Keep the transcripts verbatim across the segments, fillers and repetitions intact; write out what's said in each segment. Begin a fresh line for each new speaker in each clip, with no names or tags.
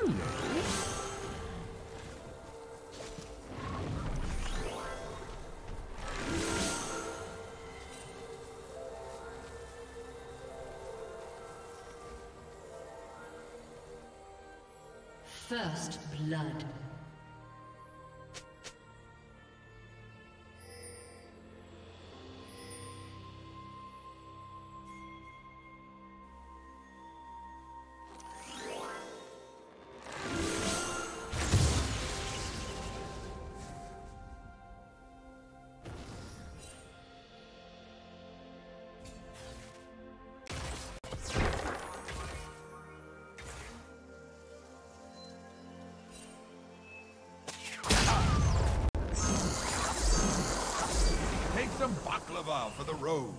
First blood.
Some baklava for the road.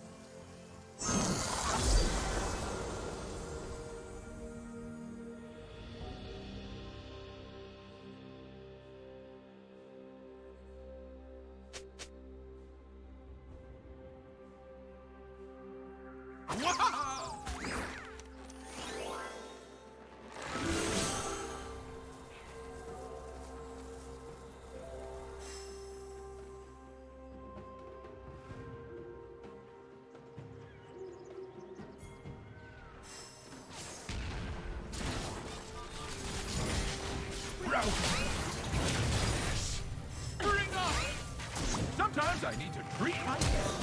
Bring up! Sometimes I need to treat myself.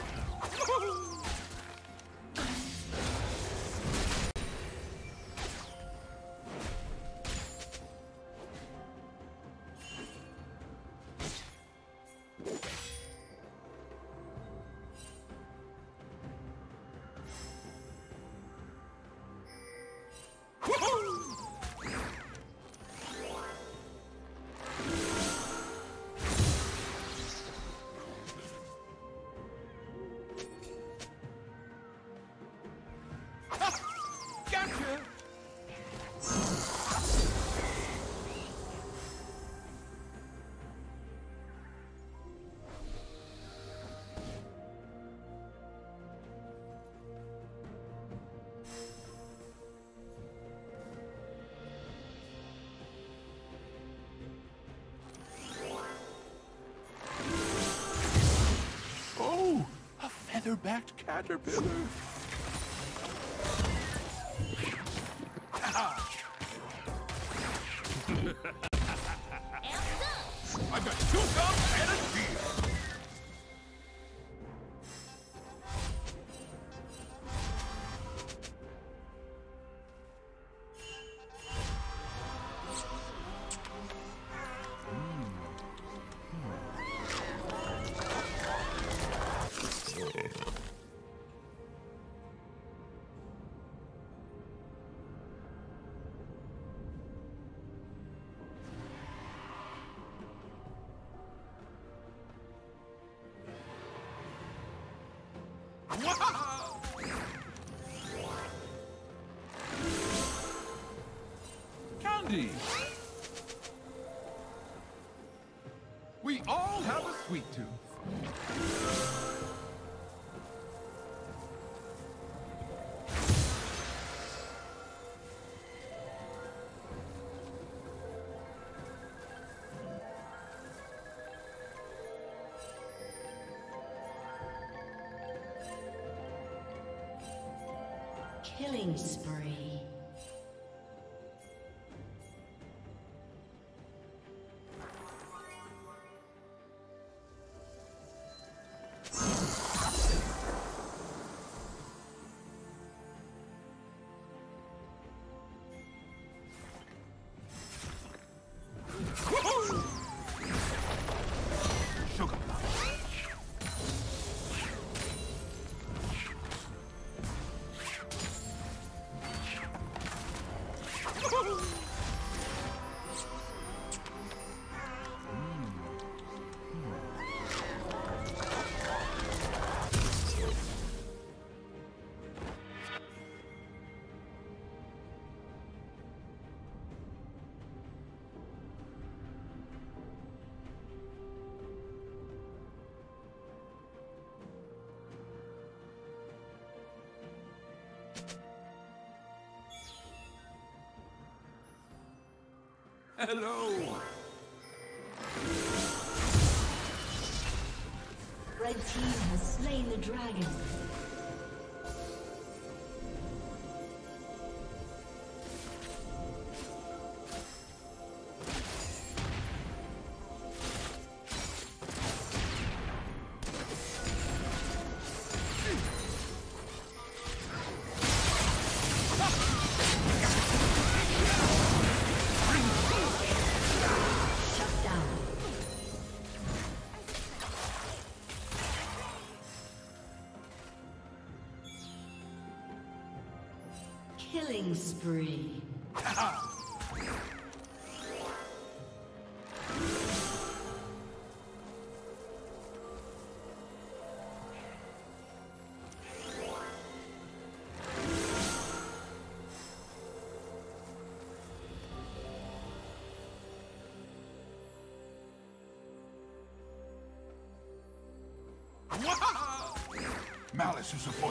Feather-backed caterpillar.
I've got two thumbs and a shield.
Candy! We all have a sweet tooth.
Killing spree.
Hello.
Red team has slain the dragon. Killing spree.
Malice is afoot.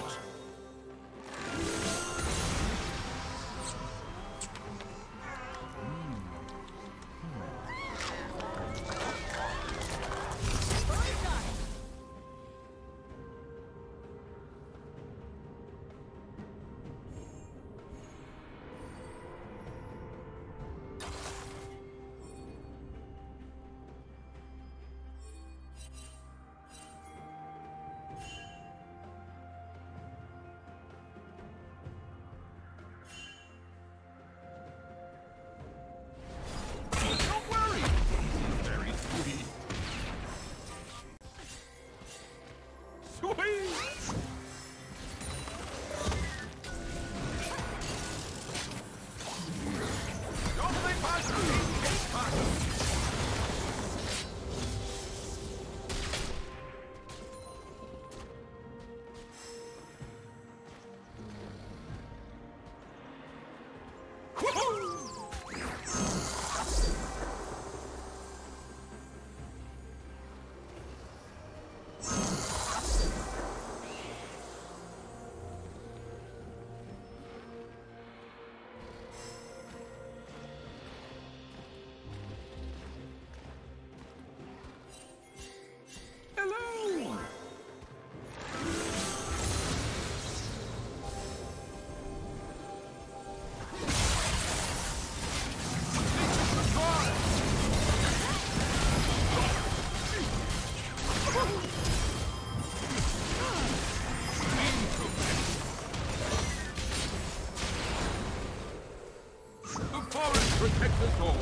Protect us all.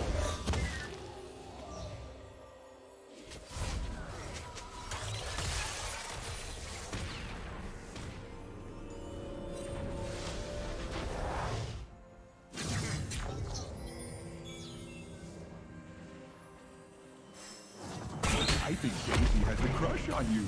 I think Daisy has a crush on you.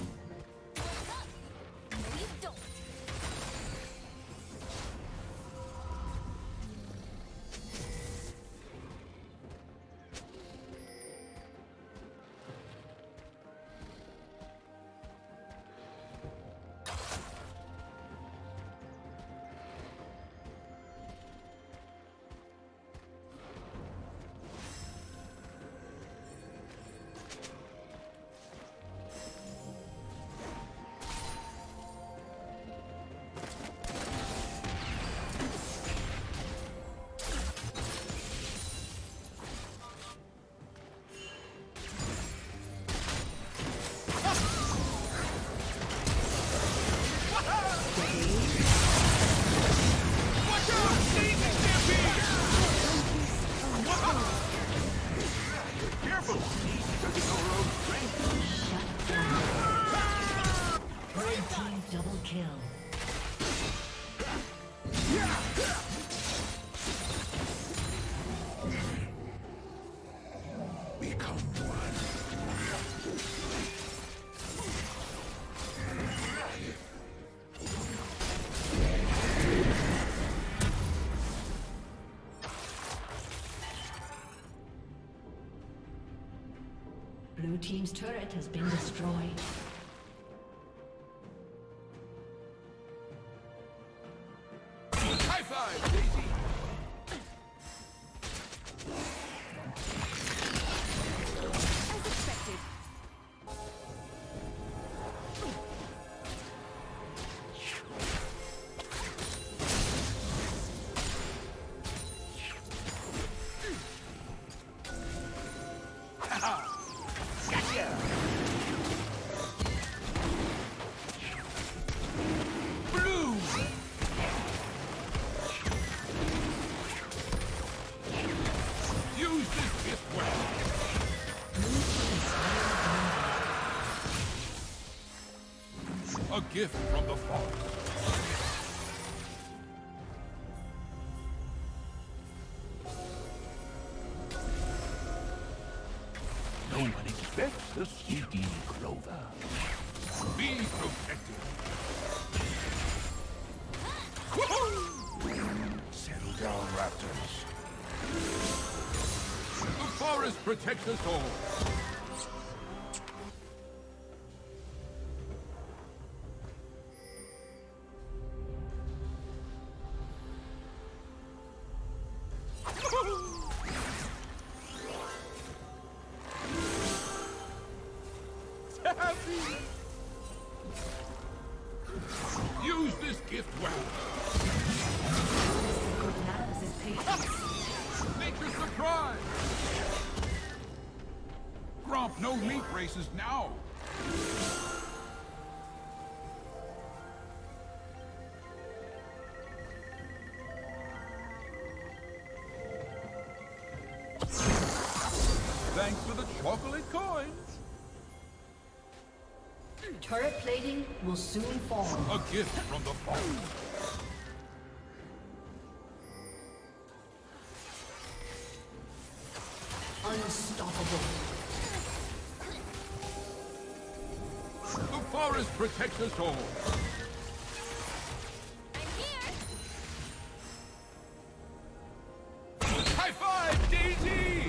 Blue team's turret has been destroyed.
High five, Daisy! A gift from the forest.
No one expects the sneaky clover.
Be protected. Settle down, raptors. The forest protects us all. Use this gift well. Nature's surprise. Gromp, no meat races now. Thanks for the chocolate coins.
Turret plating will soon fall.
A gift from the forest.
Unstoppable.
The forest protects us all.
I'm here.
High five, Daisy!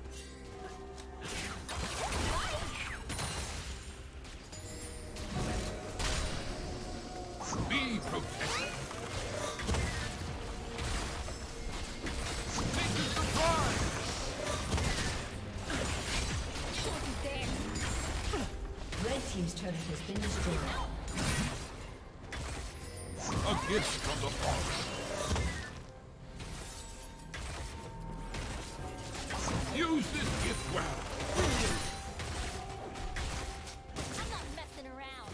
Be protected. Nature's surprise.
Red team's turret has been destroyed.
A gift from the forest. Use this gift well.
I'm not messing around.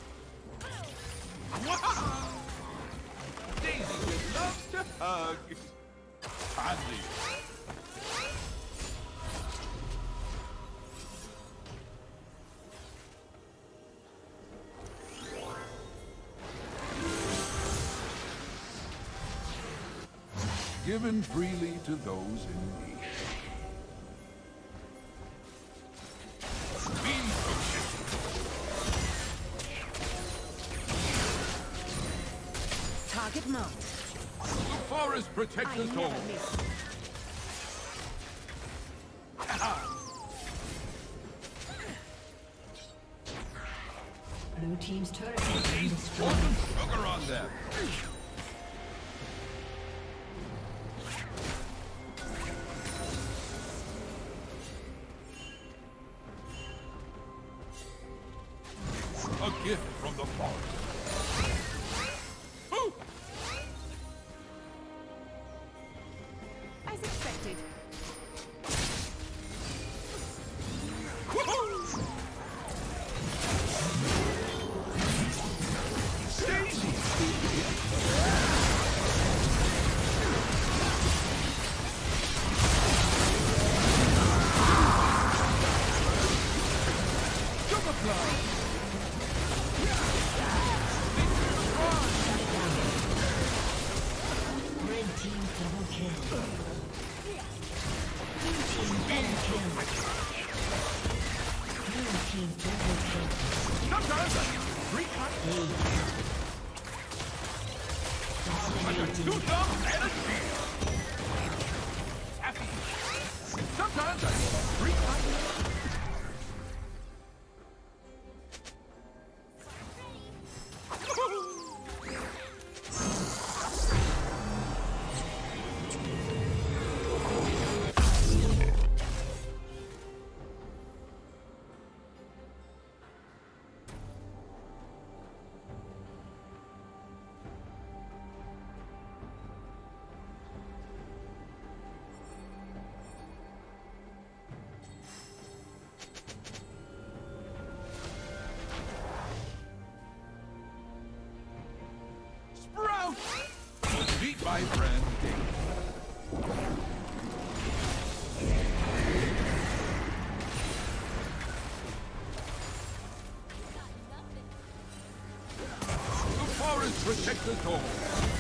Wow! Daisy just loves to hug. Handy. Given freely to those in need. Be protected.
Target marked.
The forest protects
I
us
never
all.
miss.
Blue team's turret has been
Pour
destroyed.
some sugar on them. A gift from the forest. Ooh!
As expected.
Red team double kill. Blue team double kill. Blue team double kill.
Sometimes I get three times. I got two thumbs and a shield. Happy. Sometimes I get three times.
Meet my friend Dave. protects us all.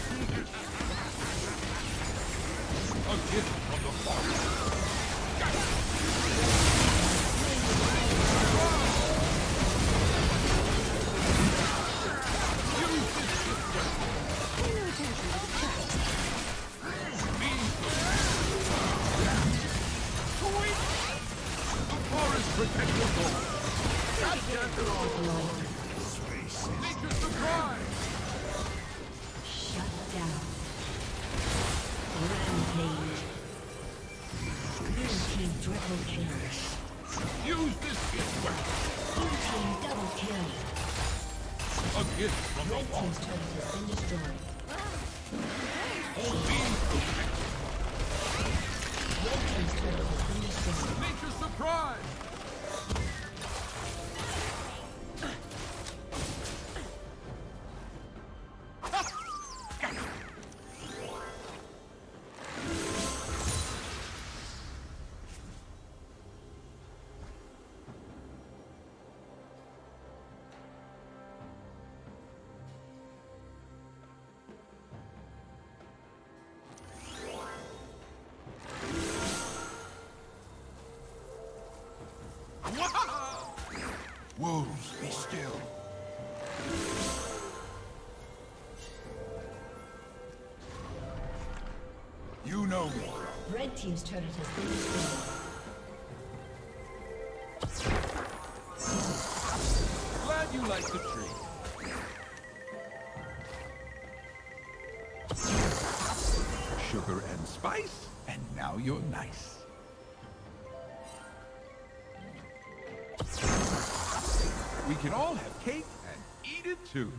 A gift from the forest. Protect your goal. That's the Nature's surprise.
Shut down. Rampage. Blue team triple kill.
Use this gift well.
Blue team double kill.
A gift from the
Red
wall.
team's turret has been destroyed.
Being protected.
Red team's turret has been destroyed.
Nature's surprise. Wolves, be still. You know me.
Red team's turret has been destroyed.
Glad you like the tree. Sugar and spice, and now you're nice. We can all have cake and eat it too.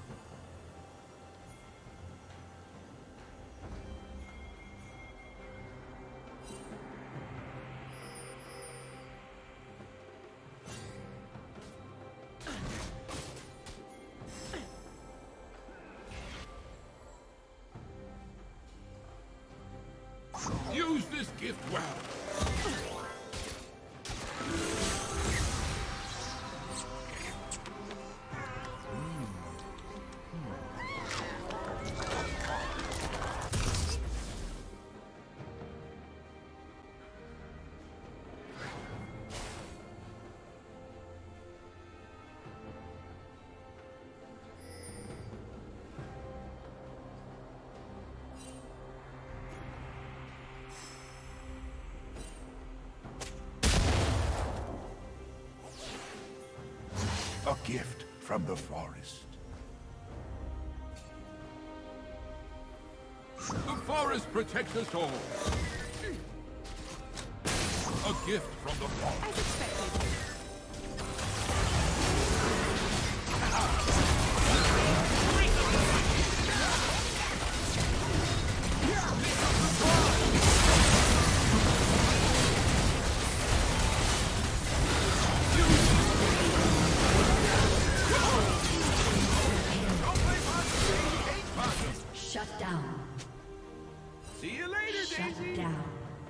Use this gift well. A gift from the forest. The forest protects us all. A gift from the forest.
As expected.
Shut down.
See you later,
Shut
Daisy.
down.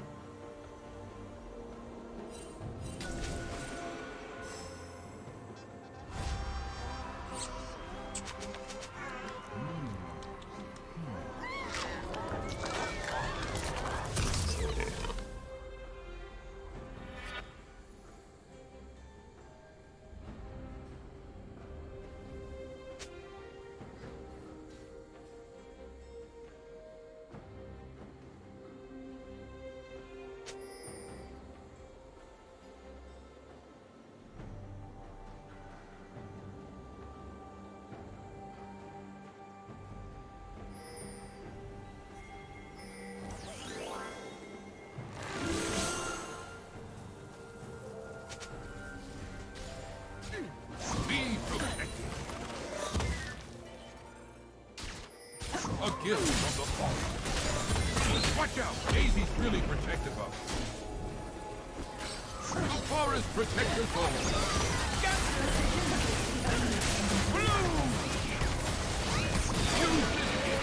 A gift from the forest. Watch out! Daisy's really protective of us. The forest protects us all. Blue! Use this gift.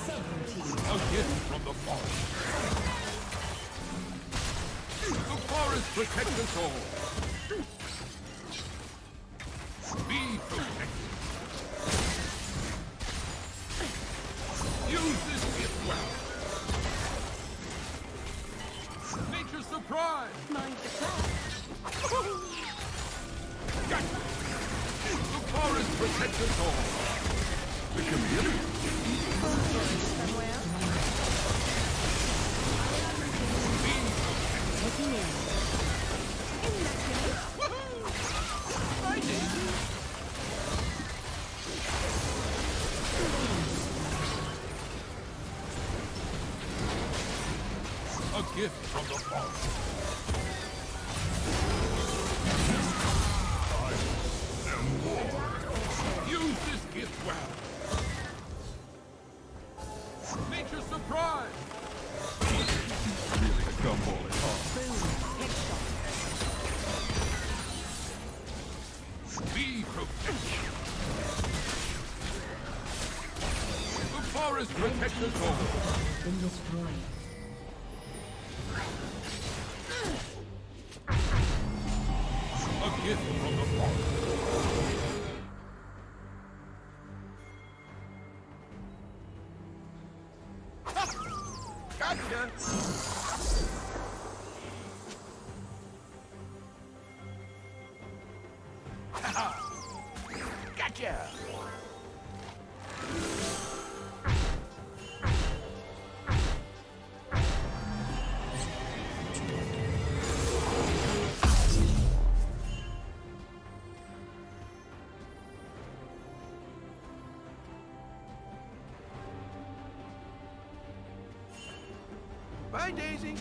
Surprise! A gift from the forest. The forest
forest protects us all. Be protected. Use this gift well. Nature's surprise.
Mind the cloud.
Gotcha. The forest protects us all. The community.
Somewhere. Taking in.
Bye, Daisy. A gift from the forest. I am war. Use this gift well. Nature's surprise. Really a gumball at all.
Boom. Headshot.
Be protected. The forest protects us all.
Been destroyed.
A gift from the forest. Gotcha! Gotcha! Bye, Daisy.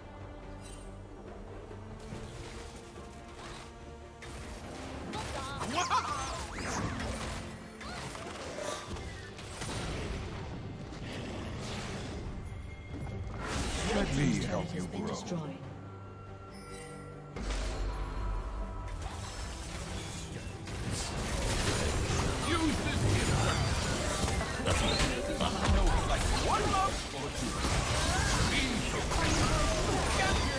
Let me help you
Has been
grow.
destroyed.
Use this gift well. No, it's like one love or two. Be protected. Gotcha.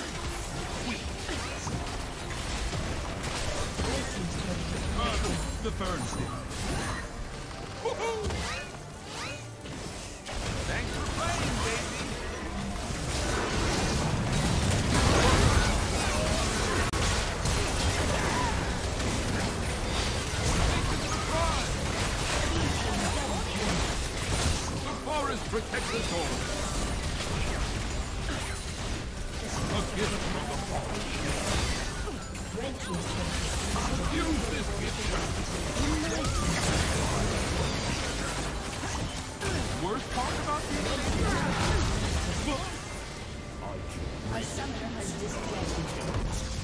Uh, the burn stick. Woohoo! Thanks for playing, Daisy. The forest protects us all. A gift from the forest.
Red team's turret
Use this gift well. Worst part about these things?
A summoner has disconnected.